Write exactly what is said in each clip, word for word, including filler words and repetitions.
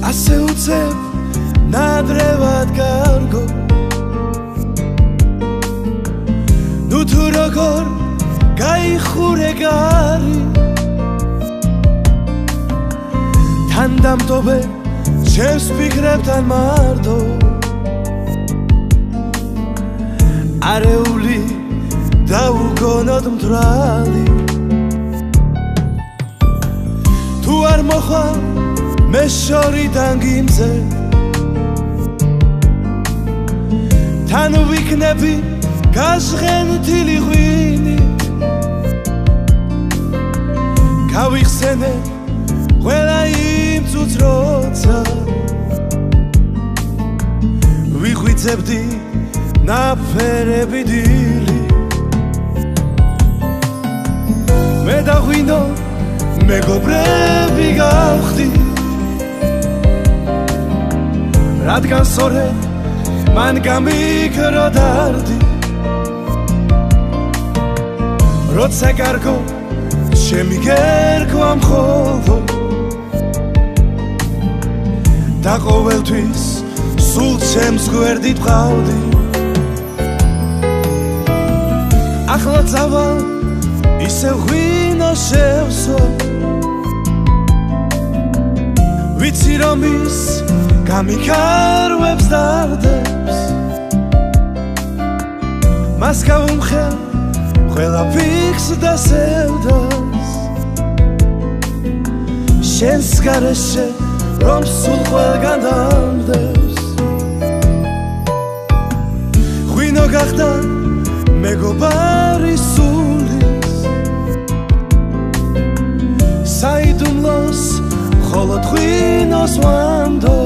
ასე უცებ ნადრევად კარგო ნუ თუ როგორ გაიხურე გარი თან დამტოვე ჩემს ფიქრებთან მარტო არეული დაუგონოდ მთვრალი თუ არ მოხვალ მე შორიდან გიმზე თან ვიქნები გაზღენთილი ღვინით გავიხსენე ყველა იმ წუთს როცა ვიხვიძებდი ნაფერები დილი მე დაღვინო მეგობრები გავხდით რადგან სწორედ მან გამიქრო დარდი როცა კარგო ჩემი გერქვა მხოლოდ და ყოველთვის სულ ჩემს გვერდით ვყავდი ახლა წავალ ისევ ღვინო შევსვა ვიცი რომ ის გამიქარვებს დარდებს მას გავუმხელ ყველა ფიქს და სევდას შენს გარეშე რომ სულ ყველგან დამდევს ღვინო გახდა მეგობარი სულის საიდუმლოს მხოლოდ ღვინოს ვანდო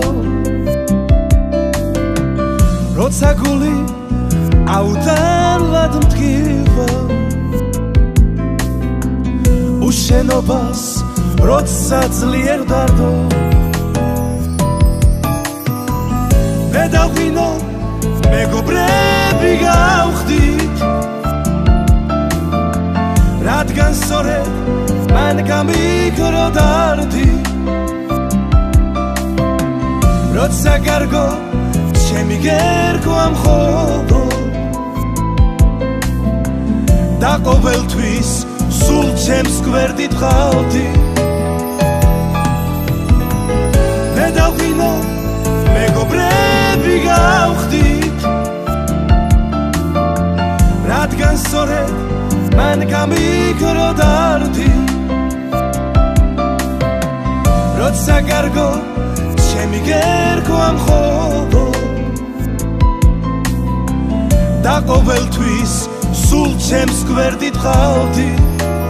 როცა გული აუტანლად მტკივა უშენობას როცა ძლიერ დარდო მე დავღვინო მეგობრები გავხდით რადგან სწორედ მან გამიქრო დარდი როცა კარგო ჩემი გერქვა მხოლოდ და ყოველთვის სულ ჩემს გვერდით ვყავდი მე დავღვინო მეგობრები გავხდით რადგან სწორედ მან გამიქრო დარდი როცა კარგო ჩემი გერქვა მხოლოდ და ყოველთვის სულ ჩემს გვერდით ვყავდი